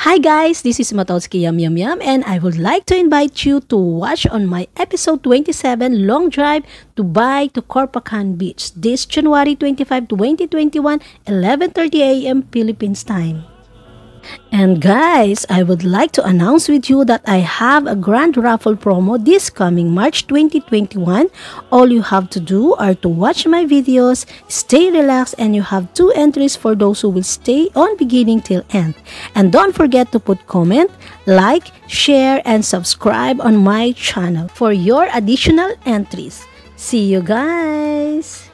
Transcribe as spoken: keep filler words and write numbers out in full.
Hi guys, this is Matowski Yum Yum Yum and I would like to invite you to watch on my episode twenty-seven long drive to Dubai to Corpacan Beach this January twenty-fifth, twenty twenty-one, eleven thirty a m Philippines time. And guys, I would like to announce with you that I have a grand raffle promo this coming March twenty twenty-one. All you have to do are to watch my videos, stay relaxed, and you have two entries for those who will stay on beginning till end. And don't forget to put comment, like, share, and subscribe on my channel for your additional entries. See you guys!